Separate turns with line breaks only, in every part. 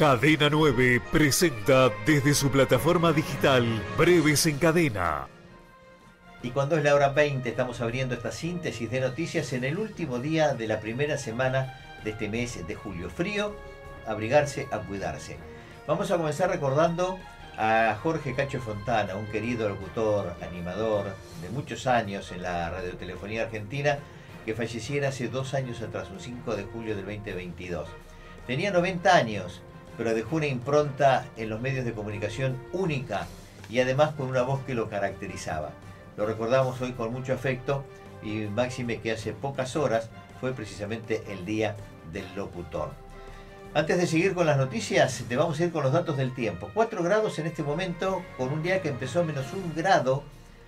Cadena 9 presenta desde su plataforma digital Breves en Cadena.
Y cuando es la hora 20 estamos abriendo esta síntesis de noticias en el último día de la primera semana de este mes de julio. Frío, abrigarse, a cuidarse. Vamos a comenzar recordando a Jorge Cacho Fontana, un querido locutor, animador de muchos años en la radiotelefonía argentina, que falleciera hace 2 años atrás, un 5 de julio del 2022. Tenía 90 años, pero dejó una impronta en los medios de comunicación única y además con una voz que lo caracterizaba. Lo recordamos hoy con mucho afecto y máxime que hace pocas horas fue precisamente el Día del Locutor. Antes de seguir con las noticias, te vamos a ir con los datos del tiempo. 4 grados en este momento, con un día que empezó a -1 grado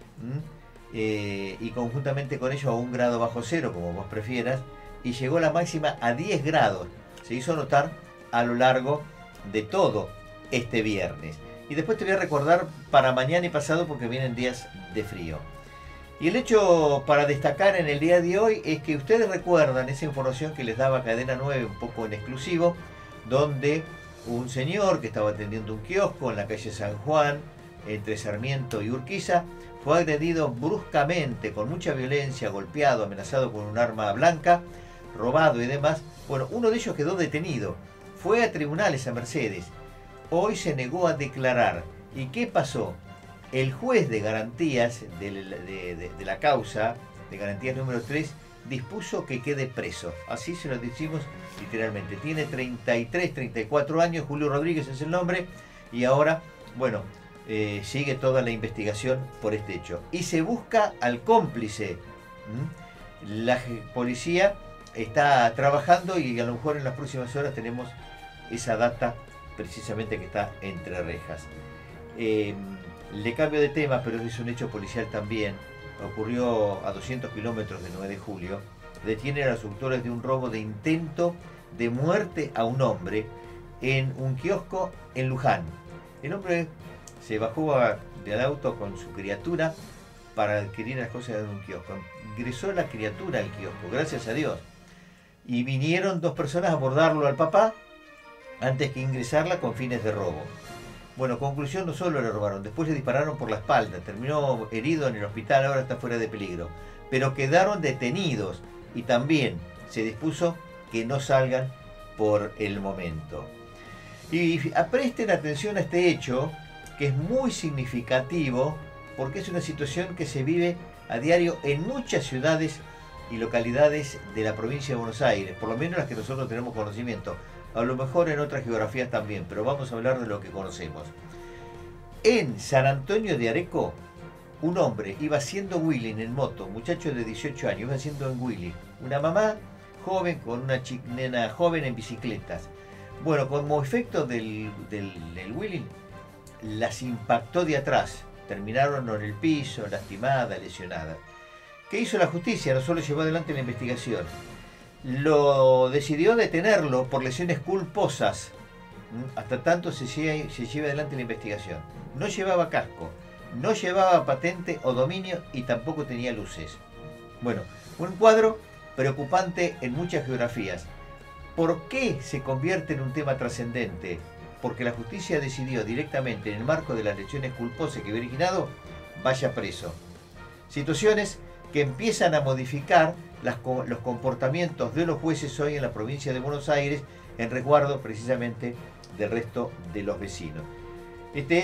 y conjuntamente con ello a 1 grado bajo cero, como vos prefieras, y llegó la máxima a 10 grados. Se hizo notar a lo largo de todo este viernes. Y después te voy a recordar para mañana y pasado porque vienen días de frío. Y el hecho para destacar en el día de hoy es que ustedes recuerdan esa información que les daba Cadena 9 un poco en exclusivo, donde un señor que estaba atendiendo un kiosco en la calle San Juan, entre Sarmiento y Urquiza, fue agredido bruscamente, con mucha violencia, golpeado, amenazado con un arma blanca, robado y demás. Bueno, uno de ellos quedó detenido. Fue a tribunales a Mercedes. Hoy se negó a declarar. ¿Y qué pasó? El juez de garantías de la causa, de garantías número 3, dispuso que quede preso. Así se lo decimos literalmente. Tiene 33, 34 años, Julio Rodríguez es el nombre, y ahora, bueno, sigue toda la investigación por este hecho. Y se busca al cómplice. La policía está trabajando y a lo mejor en las próximas horas tenemos esa data precisamente que está entre rejas. Le cambio de tema, pero es un hecho policial también. Ocurrió a 200 kilómetros de 9 de julio. Detienen a los autores de un robo de intento de muerte a un hombre en un kiosco en Luján. El hombre se bajó del auto con su criatura para adquirir las cosas de un kiosco. Ingresó la criatura al kiosco, gracias a Dios. Y vinieron 2 personas a abordarlo al papá antes que ingresarla con fines de robo. Bueno, conclusión, no solo le robaron, después le dispararon por la espalda, terminó herido en el hospital, ahora está fuera de peligro. Pero quedaron detenidos y también se dispuso que no salgan por el momento. Y presten atención a este hecho, que es muy significativo, porque es una situación que se vive a diario en muchas ciudades y localidades de la provincia de Buenos Aires, por lo menos las que nosotros tenemos conocimiento. A lo mejor en otras geografías también, pero vamos a hablar de lo que conocemos. En San Antonio de Areco, un hombre iba haciendo wheeling en moto, un muchacho de 18 años, iba haciendo en wheeling. Una mamá joven con una nena joven en bicicletas. Bueno, como efecto del wheeling, las impactó de atrás. Terminaron en el piso, lastimada, lesionada. ¿Qué hizo la justicia? No solo llevó adelante la investigación. Lo decidió detenerlo por lesiones culposas. Hasta tanto se lleva adelante la investigación. No llevaba casco, no llevaba patente o dominio y tampoco tenía luces. Bueno, un cuadro preocupante en muchas geografías. ¿Por qué se convierte en un tema trascendente? Porque la justicia decidió directamente, en el marco de las lesiones culposas que había originado, vaya preso. Situaciones que empiezan a modificar los comportamientos de los jueces hoy en la provincia de Buenos Aires, en resguardo precisamente del resto de los vecinos. Este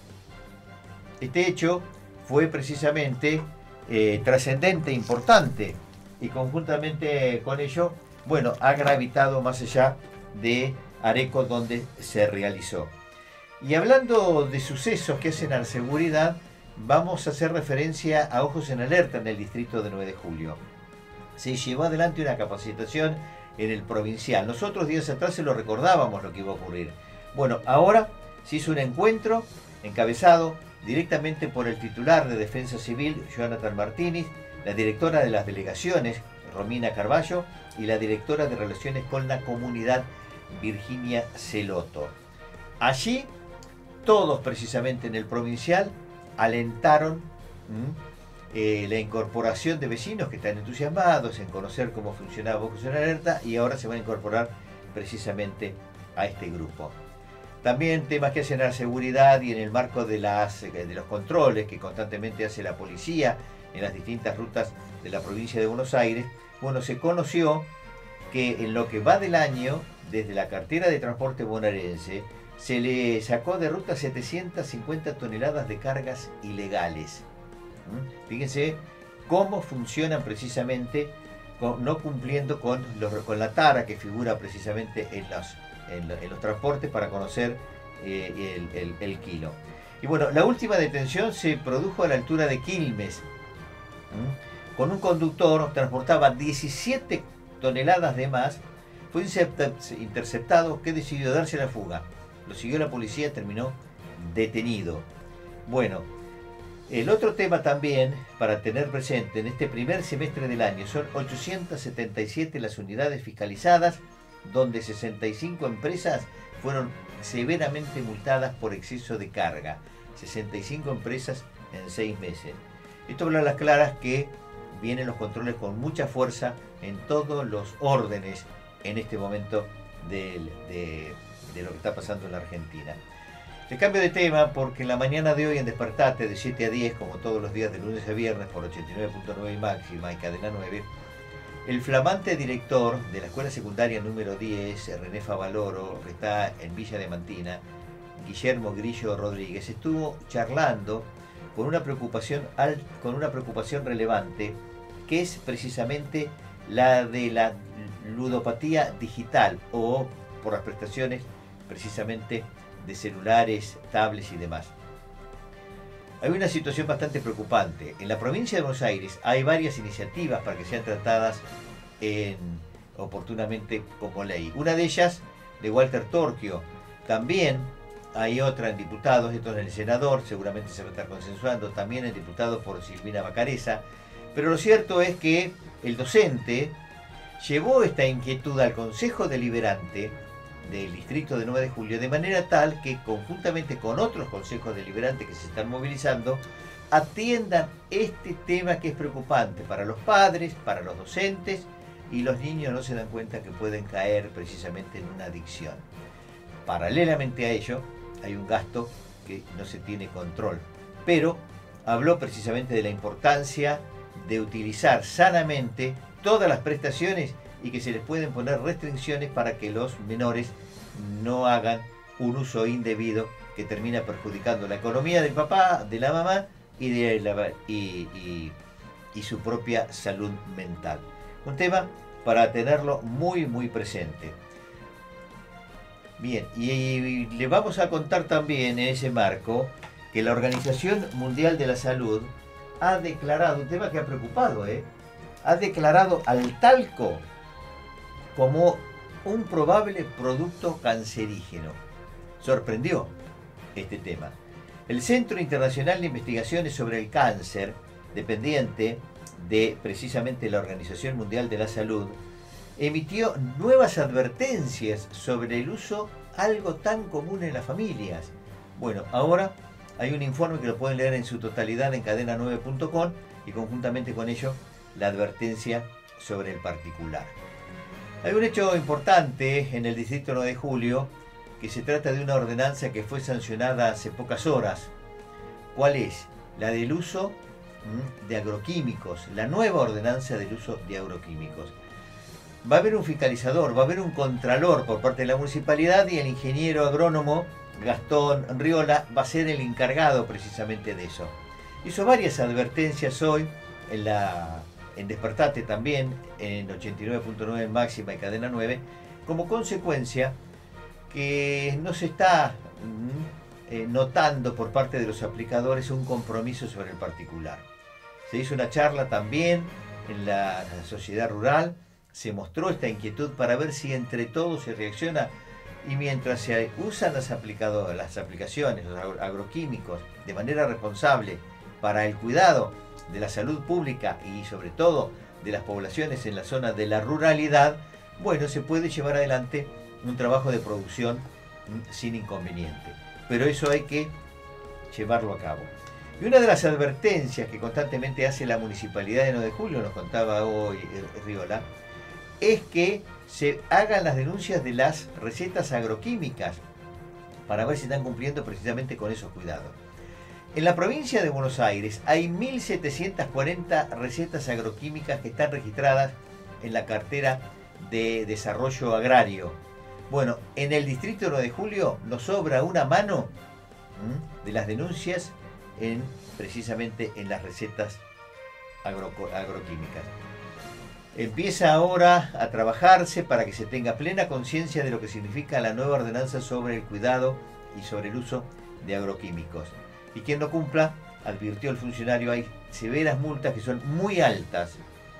hecho fue precisamente trascendente, importante, y conjuntamente con ello, bueno, ha gravitado más allá de Areco, donde se realizó. Y hablando de sucesos que hacen a la seguridad, vamos a hacer referencia a Ojos en Alerta en el distrito de 9 de julio. Se llevó adelante una capacitación en el provincial. Nosotros días atrás se lo recordábamos lo que iba a ocurrir. Bueno, ahora se hizo un encuentro encabezado directamente por el titular de Defensa Civil, Jonathan Martínez, la directora de las delegaciones, Romina Carballo, y la directora de Relaciones con la Comunidad, Virginia Celoto. Allí, todos precisamente en el provincial, alentaron la incorporación de vecinos que están entusiasmados en conocer cómo funcionaba Ojos en Alerta y ahora se van a incorporar precisamente a este grupo. También temas que hacen a la seguridad y en el marco de los controles que constantemente hace la policía en las distintas rutas de la provincia de Buenos Aires. Bueno, se conoció que en lo que va del año, desde la cartera de transporte bonaerense, se le sacó de ruta 750 toneladas de cargas ilegales. Fíjense cómo funcionan precisamente, no cumpliendo con la tara que figura precisamente en los transportes para conocer el kilo. Y bueno, la última detención se produjo a la altura de Quilmes, con un conductor, transportaba 17 toneladas de más, fue interceptado, que decidió darse la fuga. Lo siguió la policía, terminó detenido. Bueno, el otro tema también para tener presente en este primer semestre del año son 877 las unidades fiscalizadas, donde 65 empresas fueron severamente multadas por exceso de carga. 65 empresas en 6 meses. Esto habla a las claras que vienen los controles con mucha fuerza en todos los órdenes en este momento de lo que está pasando en la Argentina. Le cambio de tema porque en la mañana de hoy en Despertate de 7 a 10, como todos los días de lunes a viernes por 89.9 y máxima y cadena 9, el flamante director de la escuela secundaria número 10, René Favaloro, que está en Villa de Mantina, Guillermo Grillo Rodríguez, estuvo charlando con una preocupación relevante, que es precisamente la de la ludopatía digital o por las prestaciones precisamente de celulares, tablets y demás. Hay una situación bastante preocupante. En la provincia de Buenos Aires hay varias iniciativas para que sean tratadas oportunamente como ley. Una de ellas, de Walter Torquio. También hay otra en diputados, esto en el senador, seguramente se va a estar consensuando, también en diputados por Silvina Bacareza. Pero lo cierto es que el docente llevó esta inquietud al Consejo Deliberante del distrito de 9 de julio, de manera tal que conjuntamente con otros consejos deliberantes que se están movilizando, atiendan este tema que es preocupante para los padres, para los docentes, y los niños no se dan cuenta que pueden caer precisamente en una adicción. Paralelamente a ello, hay un gasto que no se tiene control, pero habló precisamente de la importancia de utilizar sanamente todas las prestaciones y que se les pueden poner restricciones para que los menores no hagan un uso indebido que termina perjudicando la economía del papá, de la mamá y su propia salud mental. Un tema para tenerlo muy muy presente. Bien, y le vamos a contar también en ese marco que la Organización Mundial de la Salud ha declarado, un tema que ha preocupado, ha declarado al talco como un probable producto cancerígeno. Sorprendió este tema. El Centro Internacional de Investigaciones sobre el Cáncer, dependiente de precisamente la Organización Mundial de la Salud, emitió nuevas advertencias sobre el uso algo tan común en las familias. Bueno, ahora hay un informe que lo pueden leer en su totalidad en cadena9.com y conjuntamente con ello la advertencia sobre el particular. Hay un hecho importante en el distrito 9 de julio, que se trata de una ordenanza que fue sancionada hace pocas horas. ¿Cuál es? La del uso de agroquímicos, la nueva ordenanza del uso de agroquímicos. Va a haber un fiscalizador, va a haber un contralor por parte de la municipalidad y el ingeniero agrónomo Gastón Riola va a ser el encargado precisamente de eso. Hizo varias advertencias hoy en Despertate también, en 89.9 máxima y cadena 9, como consecuencia que no se está notando por parte de los aplicadores un compromiso sobre el particular. Se hizo una charla también en la sociedad rural, se mostró esta inquietud para ver si entre todos se reacciona, y mientras se usan las aplicaciones, los agroquímicos, de manera responsable para el cuidado de la salud pública y sobre todo de las poblaciones en la zona de la ruralidad, bueno, se puede llevar adelante un trabajo de producción sin inconveniente. Pero eso hay que llevarlo a cabo. Y una de las advertencias que constantemente hace la Municipalidad de 9 de Julio, nos contaba hoy Riola, es que se hagan las denuncias de las recetas agroquímicas, para ver si están cumpliendo precisamente con esos cuidados. En la provincia de Buenos Aires hay 1.740 recetas agroquímicas que están registradas en la cartera de desarrollo agrario. Bueno, en el distrito 9 de Julio nos sobra una mano de las denuncias precisamente en las recetas agroquímicas. Empieza ahora a trabajarse para que se tenga plena conciencia de lo que significa la nueva ordenanza sobre el cuidado y sobre el uso de agroquímicos. Y quien no cumpla, advirtió el funcionario, hay severas multas que son muy altas,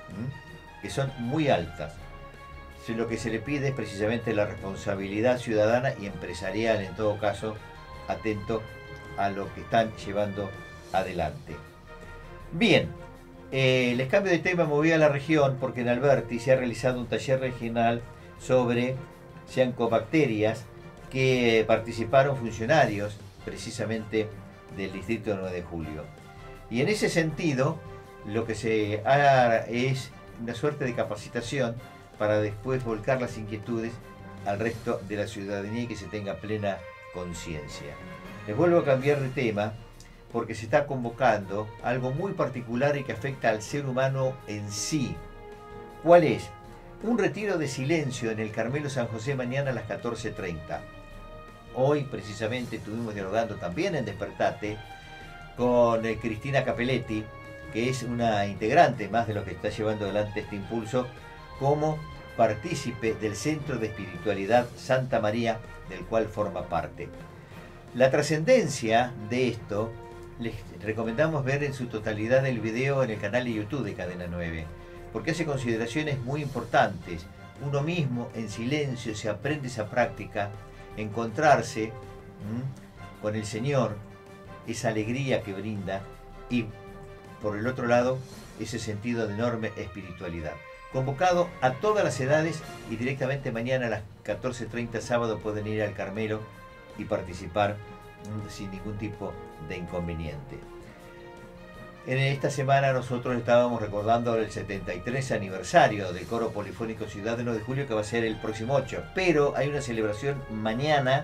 Lo que se le pide es precisamente la responsabilidad ciudadana y empresarial, en todo caso, atento a lo que están llevando adelante. Bien, les cambio de tema, me voy a la región porque en Alberti se ha realizado un taller regional sobre ciancobacterias que participaron funcionarios precisamente del distrito 9 de Julio. Y en ese sentido, lo que se hará es una suerte de capacitación para después volcar las inquietudes al resto de la ciudadanía y que se tenga plena conciencia. Les vuelvo a cambiar de tema porque se está convocando algo muy particular y que afecta al ser humano en sí. ¿Cuál es? Un retiro de silencio en el Carmelo San José mañana a las 14:30. Hoy precisamente estuvimos dialogando también en Despertate con Cristina Capelletti, que es una integrante más de lo que está llevando adelante este impulso, como partícipe del Centro de Espiritualidad Santa María, del cual forma parte. La trascendencia de esto, les recomendamos ver en su totalidad el video en el canal de YouTube de Cadena 9, porque hace consideraciones muy importantes. Uno mismo en silencio se aprende esa práctica, encontrarse con el Señor, esa alegría que brinda, y por el otro lado, ese sentido de enorme espiritualidad. Convocado a todas las edades y directamente mañana a las 14:30 sábado pueden ir al Carmelo y participar sin ningún tipo de inconveniente. En esta semana nosotros estábamos recordando el 73 aniversario del Coro Polifónico Ciudad de 9 de Julio, que va a ser el próximo 8, pero hay una celebración mañana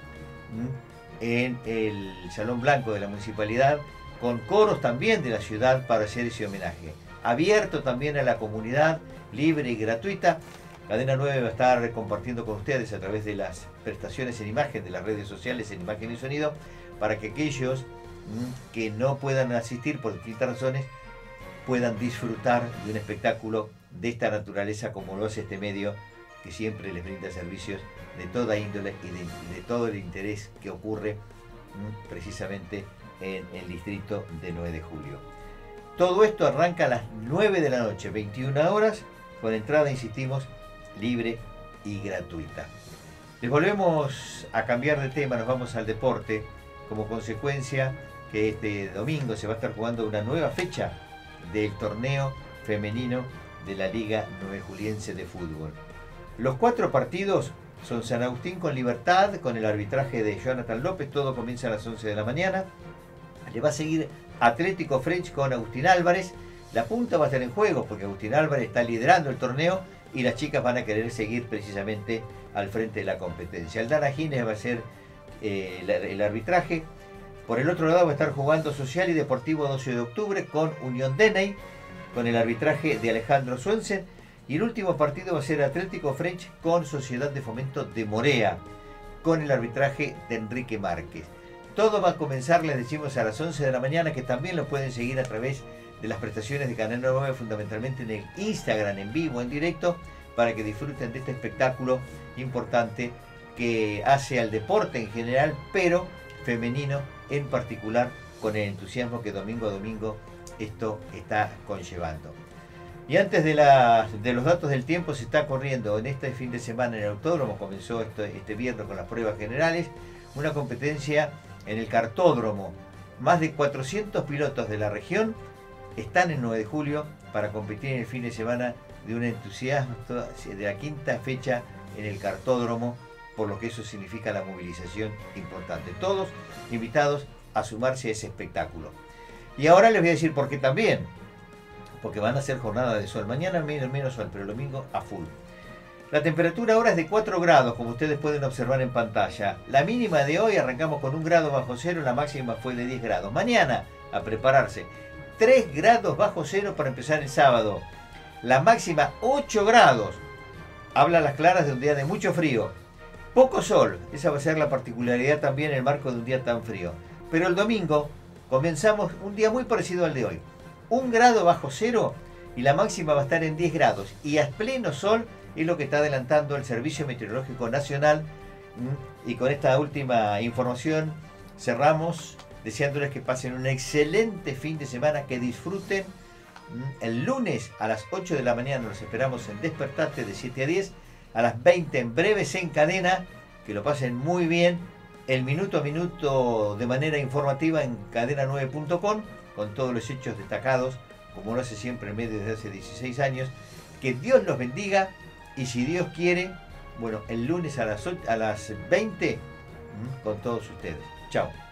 en el Salón Blanco de la Municipalidad, con coros también de la ciudad para hacer ese homenaje. Abierto también a la comunidad, libre y gratuita. Cadena 9 va a estar compartiendo con ustedes a través de las prestaciones en imagen de las redes sociales en imagen y sonido, para que aquellos que no puedan asistir por distintas razones puedan disfrutar de un espectáculo de esta naturaleza, como lo hace este medio que siempre les brinda servicios de toda índole y de todo el interés que ocurre precisamente en el distrito de 9 de Julio. Todo esto arranca a las 9 de la noche, 21 horas, con entrada, insistimos, libre y gratuita. Les volvemos a cambiar de tema, nos vamos al deporte, como consecuencia que este domingo se va a estar jugando una nueva fecha del torneo femenino de la Liga 9 Juliense de Fútbol. Los 4 partidos son San Agustín con Libertad, con el arbitraje de Jonathan López, todo comienza a las 11 de la mañana. Le va a seguir Atlético French con Agustín Álvarez. La punta va a estar en juego porque Agustín Álvarez está liderando el torneo y las chicas van a querer seguir precisamente al frente de la competencia. Aldana Gines va a ser el arbitraje. Por el otro lado va a estar jugando Social y Deportivo 12 de octubre con Unión Deney, con el arbitraje de Alejandro Swensen. Y el último partido va a ser Atlético French con Sociedad de Fomento de Morea, con el arbitraje de Enrique Márquez. Todo va a comenzar, les decimos, a las 11 de la mañana, que también lo pueden seguir a través de las prestaciones de Canal 9, fundamentalmente en el Instagram, en vivo, en directo, para que disfruten de este espectáculo importante que hace al deporte en general, pero femenino en particular, con el entusiasmo que domingo a domingo esto está conllevando. Y antes de los datos del tiempo, se está corriendo en este fin de semana en el autódromo, comenzó este viernes con las pruebas generales, una competencia en el cartódromo. Más de 400 pilotos de la región están en 9 de julio para competir en el fin de semana de un entusiasmo de la 5ª fecha en el cartódromo, por lo que eso significa la movilización importante. Todos invitados a sumarse a ese espectáculo. Y ahora les voy a decir por qué también. Porque van a ser jornadas de sol. Mañana menos sol, pero el domingo a full. La temperatura ahora es de 4 grados, como ustedes pueden observar en pantalla. La mínima de hoy arrancamos con 1 grado bajo cero, la máxima fue de 10 grados. Mañana, a prepararse, 3 grados bajo cero para empezar el sábado. La máxima 8 grados. Habla a las claras de un día de mucho frío. Poco sol, esa va a ser la particularidad también en el marco de un día tan frío. Pero el domingo comenzamos un día muy parecido al de hoy. 1 grado bajo cero y la máxima va a estar en 10 grados. Y a pleno sol es lo que está adelantando el Servicio Meteorológico Nacional. Y con esta última información cerramos deseándoles que pasen un excelente fin de semana, que disfruten. El lunes a las 8 de la mañana los esperamos en Despertate de 7 a 10. A las 20 en Breves en Cadena. Que lo pasen muy bien. El minuto a minuto de manera informativa en cadena9.com, con todos los hechos destacados, como lo hace siempre en medio desde hace 16 años. Que Dios los bendiga, y si Dios quiere, bueno, el lunes a las 20 con todos ustedes. Chao.